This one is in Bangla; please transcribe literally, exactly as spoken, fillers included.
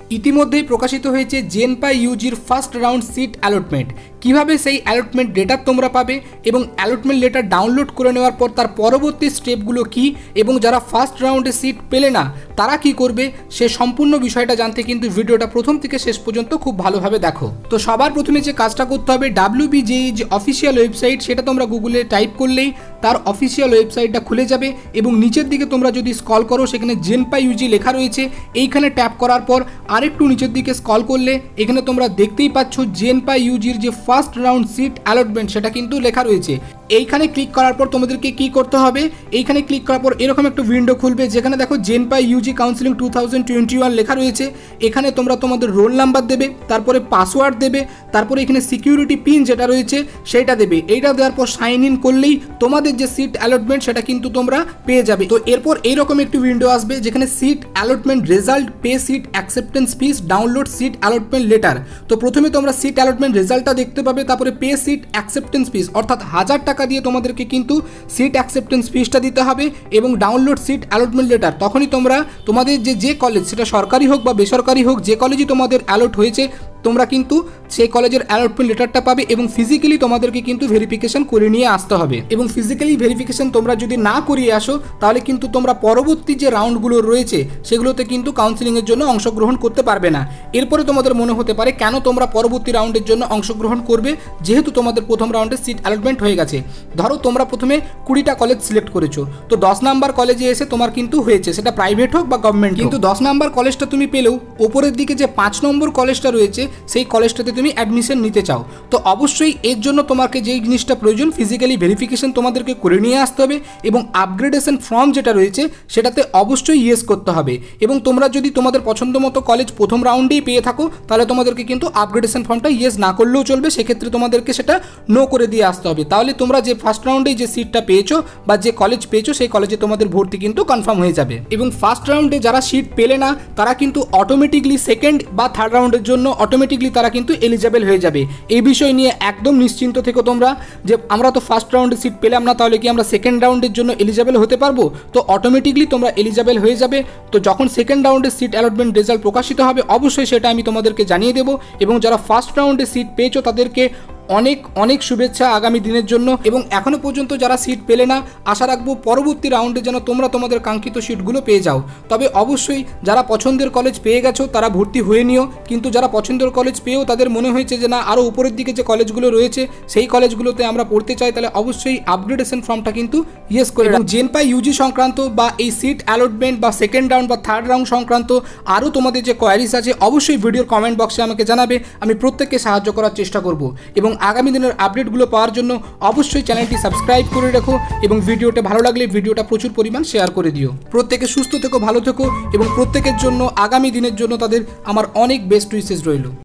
ইতিমধ্যেই প্রকাশিত হয়েছে জেনপাই ইউজির ফার্স্ট রাউন্ড সিট অ্যালটমেন্ট। কিভাবে সেই অ্যালটমেন্ট ডেটা তোমরা পাবে এবং অ্যালটমেন্ট লেটার ডাউনলোড করে নেওয়ার পর তার পরবর্তী স্টেপগুলো কি এবং যারা ফার্স্ট রাউন্ডে সিট পেলে না তারা কি করবে সে সম্পূর্ণ বিষয়টা জানতে কিন্তু ভিডিওটা প্রথম থেকে শেষ পর্যন্ত খুব ভালোভাবে দেখো। তো সবার প্রথমে যে কাজটা করতে হবে, ডাব্লিউবিজেই যে অফিসিয়াল ওয়েবসাইট সেটা তোমরা গুগলে টাইপ করলেই তার অফিসিয়াল ওয়েবসাইটটা খুলে যাবে এবং নিচের দিকে তোমরা যদি স্ক্রল করো সেখানে জেনপাই ইউজি লেখা রয়েছে। এইখানে ট্যাপ করার পর আরেকটু নিচের দিকে স্ক্রল করলে এখানে তোমরা দেখতেই পাচ্ছ জেনপাই ইউজির যে ফার্স্ট রাউন্ড সিট অ্যালটমেন্ট সেটা কিন্তু লেখা রয়েছে। এইখানে ক্লিক করার পর তোমাদেরকে কি করতে হবে, এইখানে ক্লিক করার পর এরকম একটা উইন্ডো খুলবে যেখানে দেখো জেনপাই UG counselling two thousand twenty one লেখা রয়েছে। এখানে তোমরা তোমাদের রোল নাম্বার দেবে, তারপরে পাসওয়ার্ড দেবে, তারপরে এখানে সিকিউরিটি পিন যেটা রয়েছে সেটা দেবে। এইটা দেওয়ার পর সাইন ইন করলেই তোমাদের যে সিট অ্যালটমেন্ট সেটা কিন্তু তোমরা পেয়ে যাবে। তো এরপর এইরকম একটি উইন্ডো আসবে যেখানে seat allotment result, pay seat acceptance fees, download seat allotment letter. তো প্রথমে তোমরা সিট অ্যালটমেন্ট রেজাল্টটা দেখতে পাবে, তারপরে পে সিট অ্যাকসেপ্টেন্স ফিস অর্থাৎ হাজার টাকা দিয়ে তোমাদেরকে কিন্তু সিট অ্যাকসেপ্টেন্স ফিসটা দিতে হবে এবং ডাউনলোড সিট অ্যালটমেন্ট লেটার। তখনই তোমরা তোমাদের যে যে কলেজ সেটা সরকারি হোক বা বেসরকারি হোক যে কলেজই তোমাদের অ্যালট হয়েছে তোমরা কিন্তু সেই কলেজের অ্যালটমেন্ট লেটারটা পাবে এবং ফিজিক্যালি তোমাদেরকে কিন্তু ভেরিফিকেশন করে নিয়ে আসতে হবে। এবং ফিজিক্যালি ভেরিফিকেশন তোমরা যদি না করিয়ে আসো তাহলে কিন্তু তোমরা পরবর্তী যে রাউন্ডগুলো রয়েছে সেগুলোতে কিন্তু কাউন্সিলিংয়ের জন্য অংশগ্রহণ করতে পারবে না। এরপরে তোমাদের মনে হতে পারে কেন তোমরা পরবর্তী রাউন্ডের জন্য অংশগ্রহণ করবে যেহেতু তোমাদের প্রথম রাউন্ডে সিট অ্যালটমেন্ট হয়ে গেছে। ধরো তোমরা প্রথমে কুড়িটা কলেজ সিলেক্ট করেছো, তো দশ নাম্বার কলেজে এসে তোমার কিন্তু হয়েছে, সেটা প্রাইভেট হোক বা গভর্নমেন্ট, কিন্তু দশ নাম্বার কলেজটা তুমি পেলেও ওপরের দিকে যে পাঁচ নম্বর কলেজটা রয়েছে সেই কলেজটাতে তুমি অ্যাডমিশন নিতে চাও। তো অবশ্যই এর জন্য তোমাকে যেই জিনিসটা প্রয়োজন ফিজিক্যালি ভেরিফিকেশন তোমাদেরকে করে নিয়ে আসতে হবে এবং আপগ্রেডেশন ফর্ম যেটা রয়েছে সেটাতে অবশ্যই ইয়েস করতে হবে। এবং তোমরা যদি তোমাদের পছন্দ মতো কলেজ প্রথম রাউন্ডেই পেয়ে থাকো তাহলে তোমাদেরকে কিন্তু আপগ্রেডেশন ফর্মটা ইয়েস না করলেও চলবে, সেক্ষেত্রে তোমাদেরকে সেটা নো করে দিয়ে আসতে হবে। তাহলে তোমরা যে ফার্স্ট রাউন্ডেই যে সিটটা পেয়েছো বা যে কলেজ পেয়েছো সেই কলেজে তোমাদের ভর্তি কিন্তু কনফার্ম হয়ে যাবে। এবং ফার্স্ট রাউন্ডে যারা সিট পেলে না তারা কিন্তু অটোমেটিকলি সেকেন্ড বা থার্ড রাউন্ডের জন্য অটোমেটিকলি তারা কিন্তু এলিজেবল হয়ে যাবে। এই বিষয় নিয়ে একদম নিশ্চিন্ত থেকো তোমরা যে আমরা তো ফার্স্ট রাউন্ডে সিট পেলাম না তাহলে কি আমরা সেকেন্ড রাউন্ডের জন্য এলিজেবল হতে পারবো? তো অটোমেটিকলি তোমরা এলিজেবল হয়ে যাবে। তো যখন সেকেন্ড রাউন্ডের সিট অ্যালটমেন্ট রেজাল্ট প্রকাশিত হবে অবশ্যই সেটা আমি তোমাদেরকে জানিয়ে দেবো। এবং যারা ফার্স্ট রাউন্ডে সিট পেয়েছো তাদেরকে অনেক অনেক শুভেচ্ছা আগামী দিনের জন্য। এবং এখনও পর্যন্ত যারা সিট পেলে না আশা রাখবো পরবর্তী রাউন্ডে যেন তোমরা তোমাদের কাঙ্ক্ষিত সিটগুলো পেয়ে যাও। তবে অবশ্যই যারা পছন্দের কলেজ পেয়ে গেছো তারা ভর্তি হয়ে নিও, কিন্তু যারা পছন্দের কলেজ পেয়েও তাদের মনে হয়েছে যে না আরও উপরের দিকে যে কলেজগুলো রয়েছে সেই কলেজগুলোতে আমরা পড়তে চাই তাহলে অবশ্যই আপগ্রেডেশন ফর্মটা কিন্তু ইয়েস করে। এবং জেনপাই ইউজি সংক্রান্ত বা এই সিট অ্যালটমেন্ট বা সেকেন্ড রাউন্ড বা থার্ড রাউন্ড সংক্রান্ত আরও তোমাদের যে কোয়ারিজ আছে অবশ্যই ভিডিওর কমেন্ট বক্সে আমাকে জানাবে, আমি প্রত্যেককে সাহায্য করার চেষ্টা করব। এবং আগামী দিনের আপডেটগুলো পাওয়ার জন্য অবশ্যই চ্যানেলটি সাবস্ক্রাইব করে রাখো এবং ভিডিওটা ভালো লাগলে ভিডিওটা প্রচুর পরিমাণ শেয়ার করে দিও। প্রত্যেকে সুস্থ থেকো, ভালো থেকো এবং প্রত্যেকের জন্য আগামী দিনের জন্য তাদের আমার অনেক বেস্ট উইশেস রইল।